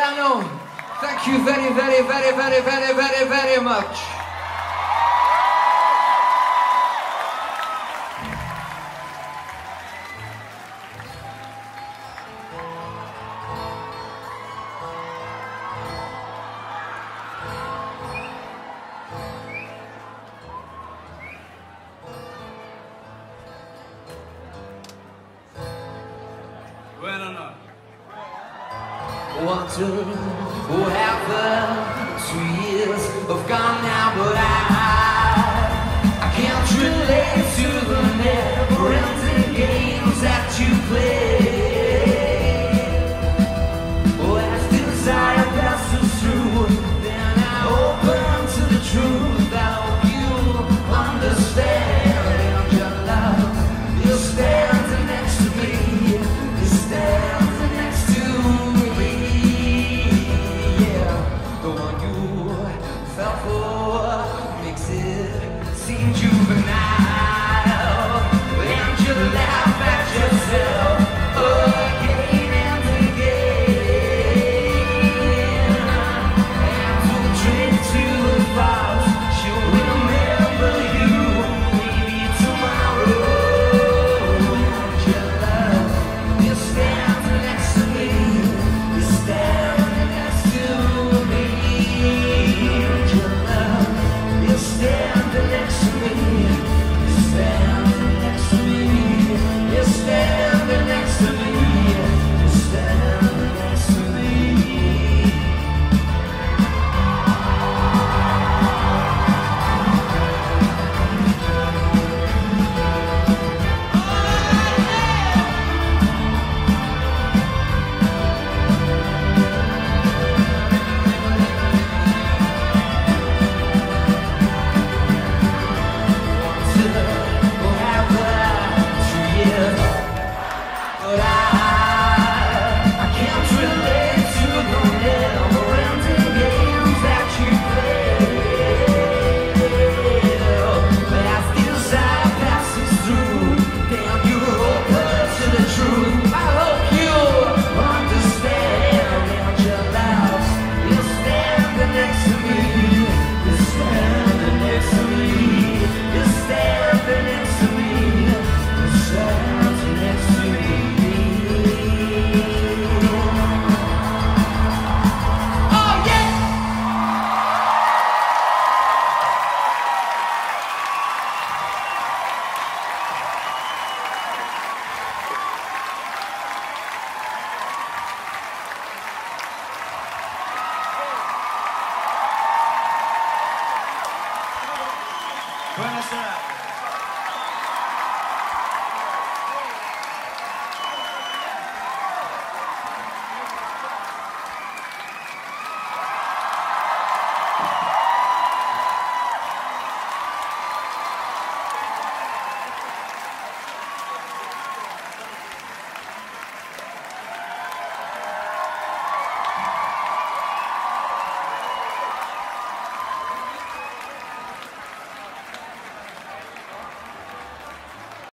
Milano. Thank you very, very, very, very, very, very, very much. Wonder what happened. 2 years have gone now, but I can't relate to the never-ending games that you play. Oh, as desire passes through, then I open to the truth. I hope you understand, and your love, you're standing next to me. You're standing next to me. Fell for makes it seem juvenile, and you laugh at yourself again and again. And we'll drink to the vows, she'll remember you maybe tomorrow. And your love, you're standing next to me. You're standing next to me. You're standing next to me. You're standing next to me. You're standing next to me. You're standing next to me. But I can't relate to the never-ending games that you play. As desire passes through, then you're open to the truth. I hope you understand, and your love, you're standing next to me. You're standing next to me. You're standing next to me. You're standing next to me. Buona serata.